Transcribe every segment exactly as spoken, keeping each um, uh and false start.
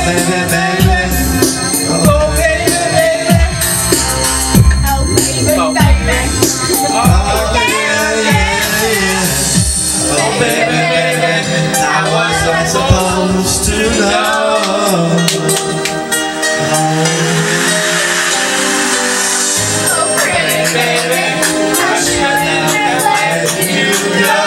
baby, baby. Oh, baby, baby. Oh, baby, baby. Oh, yeah, yeah, yeah. Oh, baby, baby. I wasn't supposed to know. Oh, pretty baby. I should have let you go.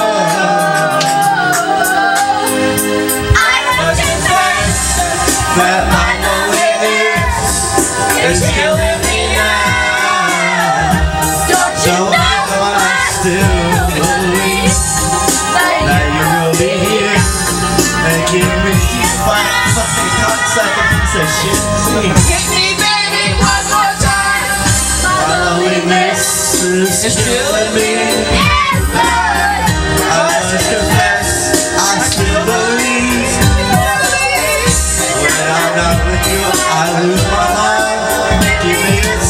I must confess That my loneliness is killing me now. Don't you Don't know know I I still believe that that you will be here and give me five fucking concept of piece of shit. hit me, baby, one more time. My loneliness is killing me. Yes, Lord. I must confess, I still believe. When I'm not with you, I lose my mind. Give me a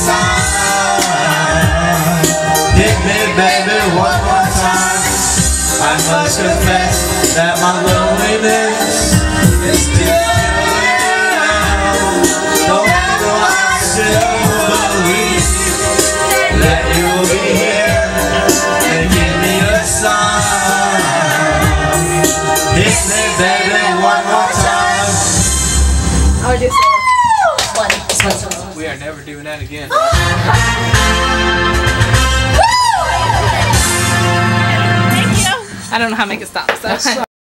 sign. Hit me, baby, one more time. I must confess that my loneliness is still around. Don't you know I still believe that you'll be here and give me a sign. Hit me, baby, one more time. I would do solo. One. This one's solo. We are never doing that again. Thank you. I don't know how to make it stop. So.